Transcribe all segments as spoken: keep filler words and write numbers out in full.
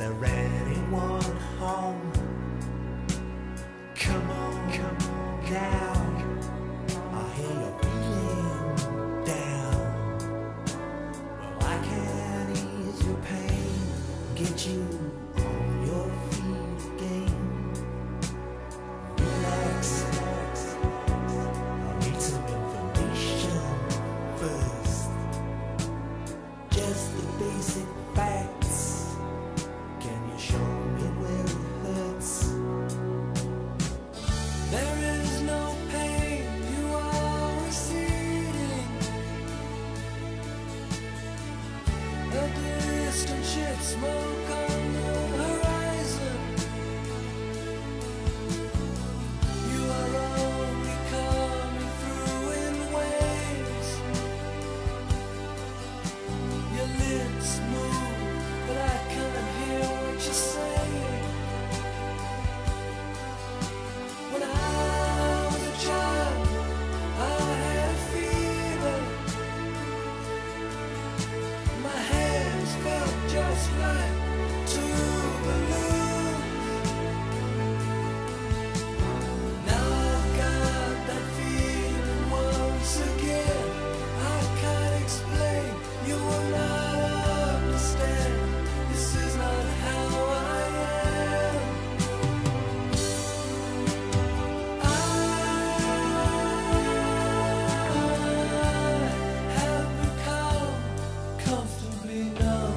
there anyone home? Come on, come on now. I hear you're feeling down. Well, I can ease your pain, get you on your feet again. Relax, relax. I need some information first. Just the basic facts. Can you show me where it hurts? There is no pain, you are receding. A distant ship, smoke on the horizon. You are only coming through in waves. Your lips move, but I can't hear what you're saying. When I was a child, I had a fever. My hands felt just like two balloons. Now I've got that feeling once again. I can't explain, you will not understand. This is not how I am. I have become comfortably numb.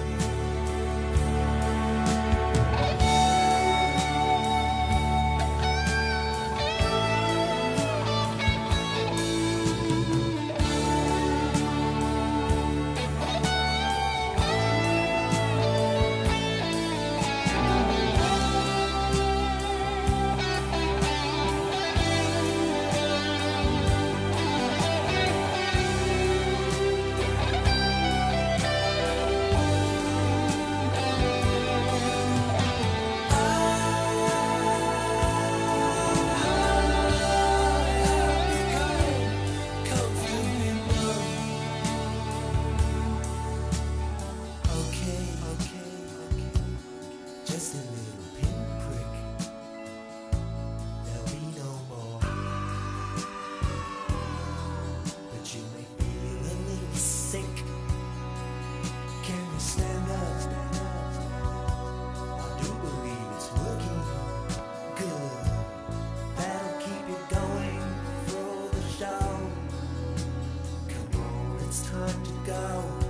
Okay, okay, okay. Just a little pinprick. There'll be no more. But you may feel a little sick. Can you stand up? Stand up. I do believe it's working good. That'll keep you going through the show. Come on, it's time to go.